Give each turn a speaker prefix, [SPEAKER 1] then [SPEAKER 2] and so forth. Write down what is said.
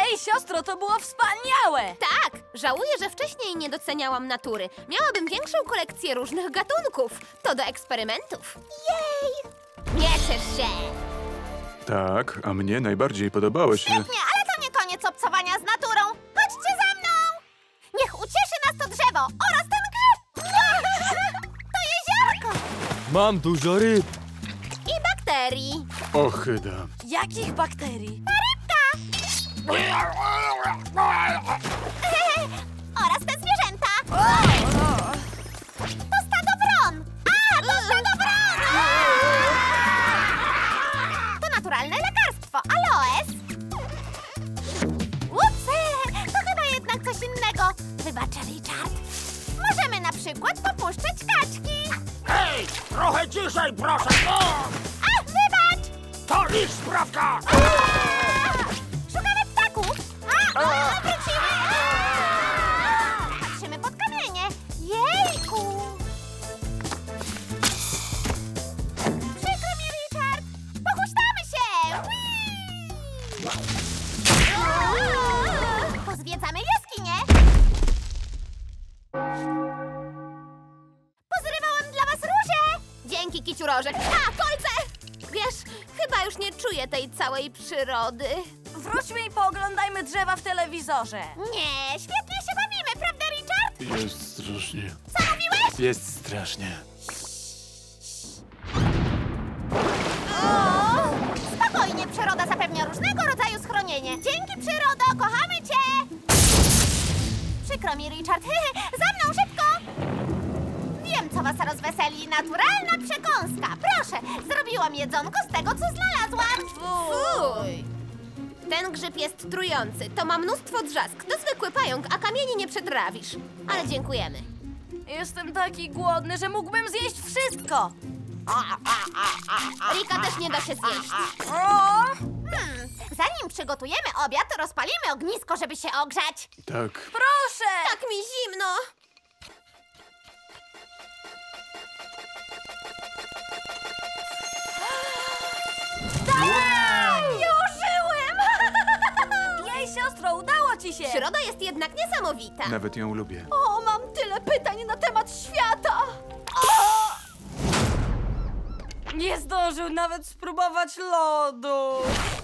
[SPEAKER 1] Jej, siostro, to było wspaniałe!
[SPEAKER 2] Tak, żałuję, że wcześniej nie doceniałam natury. Miałabym większą kolekcję różnych gatunków. To do eksperymentów. Jej! Nie ciesz się!
[SPEAKER 3] Tak, a mnie najbardziej podobały się...
[SPEAKER 2] Nie, ale to nie koniec obcowania z naturą. Chodźcie za mną! Niech ucieszy nas to drzewo oraz ten grzyb! To jeziorko!
[SPEAKER 4] Mam dużo ryb.
[SPEAKER 2] I bakterii.
[SPEAKER 3] Ochyda.
[SPEAKER 1] Jakich bakterii?
[SPEAKER 2] Oraz te zwierzęta. To stado wron! To stado wron! To naturalne lekarstwo. Aloes. Ups, to chyba jednak coś innego. Wybacz, Richard. Możemy na przykład popuszczać kaczki.
[SPEAKER 5] Hej, trochę ciszej, proszę!
[SPEAKER 2] A, wybacz!
[SPEAKER 5] To ich sprawka!
[SPEAKER 2] Szukamy ptaków. Wrócimy. Patrzymy pod kamienie. Jejku! Przykro mi, Richard. Pochuśtamy się. Pozwiedzamy jaskinię. Pozrywałam dla was róże. Dzięki, kiciurożek. A, kolce! Wiesz, chyba już nie czuję tej całej przyrody.
[SPEAKER 1] Wróćmy i pooglądajmy drzewa w telewizorze.
[SPEAKER 2] Nie, świetnie się bawimy, prawda, Richard?
[SPEAKER 3] Jest strasznie.
[SPEAKER 2] Co mówiłeś?
[SPEAKER 3] Jest strasznie.
[SPEAKER 2] Spokojnie, przyroda zapewnia różnego rodzaju schronienie. Dzięki, przyrodo, kochamy cię! Przykro mi, Richard. Za mną, szybko! Wiem, co was rozweseli. Naturalna przekąska. Proszę, zrobiłam jedzonko z tego, co znalazłam. Fuj! Ten grzyb jest trujący. To ma mnóstwo drzask. To zwykły pająk, a kamieni nie przetrawisz. Ale dziękujemy.
[SPEAKER 1] Jestem taki głodny, że mógłbym zjeść wszystko.
[SPEAKER 2] Rika też nie da się zjeść.
[SPEAKER 1] O!
[SPEAKER 2] Zanim przygotujemy obiad, rozpalimy ognisko, żeby się ogrzać.
[SPEAKER 3] Tak.
[SPEAKER 1] Proszę!
[SPEAKER 2] Tak mi zimno.
[SPEAKER 1] Tak! Już żyłem! Jej, siostro, udało ci się!
[SPEAKER 2] Przyroda jest jednak niesamowita.
[SPEAKER 3] Nawet ją lubię.
[SPEAKER 1] O, mam tyle pytań na temat świata! Nie zdążył nawet spróbować lodu.